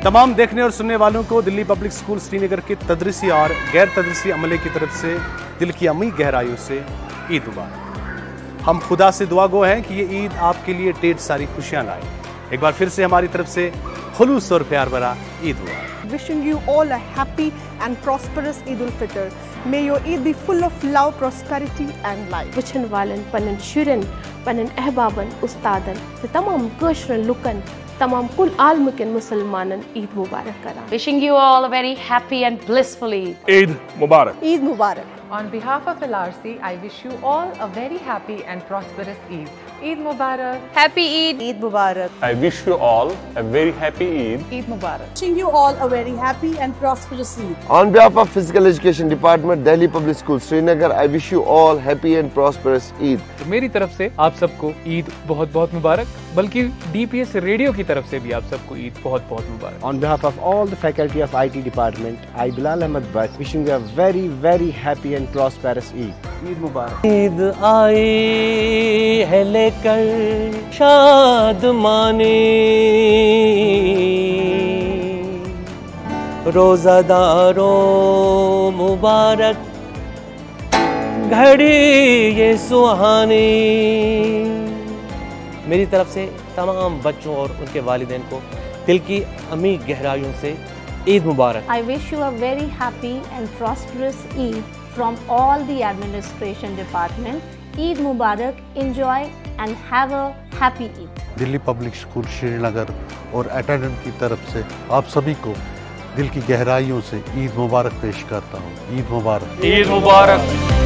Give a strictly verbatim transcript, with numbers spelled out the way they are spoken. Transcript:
तमाम देखने और सुनने वालों को दिल्ली पब्लिक स्कूल श्रीनगर के तदरीसी और गैर तदरीसी अमले की तरफ से दिल की अमी गहराइयों से ईद मुबारक। हम खुदा से दुआ गो हैं कि ये ईद आपके लिए ढेर सारी खुशियां लाए। एक बार फिर से हमारी तरफ से खुलूस और प्यार भरा ईद मुबारक। Wishing you all a happy and prosperous Eid ul-Fitr. May your Eid be full of love, prosperity and life. Wichan walen panen shuren, panen ehbaban, ustadan, tamam kashran lukan, tamam kul almukin Musalmanan Eid Mubarak kara. Wishing you all a very happy and blissful Eid. Eid Mubarak. Eid Mubarak. On behalf of L R C, I wish you all a very happy and prosperous Eid. Eid Mubarak. Happy Eid. Eid Mubarak. I wish you all a very happy Eid. Eid Mubarak. Wishing you all a very happy and prosperous Eid. On behalf of Physical Education Department, Delhi Public School, Srinagar, I wish you all happy and prosperous Eid. तो मेरी तरफ से आप सबको ईद बहुत बहुत मुबारक, बल्कि D P S radio की तरफ से भी आप सबको ईद बहुत बहुत मुबारक। On behalf of all the faculty of I T department, I Bilal Ahmed Bhatt wishing you a very very happy and prosperous Eid. Eid मुबारक। ईद आई है लेकर शाद माने, रोजादारों मुबारक घड़ी ये सुहानी। मेरी तरफ से तमाम बच्चों और उनके वालिदैन को दिल की अमी गहराइयों से ईद मुबारक। I wish you a very happy and prosperous Eid from all the administration department. Eid Mubarak. Enjoy and have a happy Eid. Delhi public school Srinagar और अटेंडेंट की तरफ से आप सभी को दिल की गहराइयों से ईद मुबारक पेश करता हूँ। ईद मुबारक। ईद मुबारक।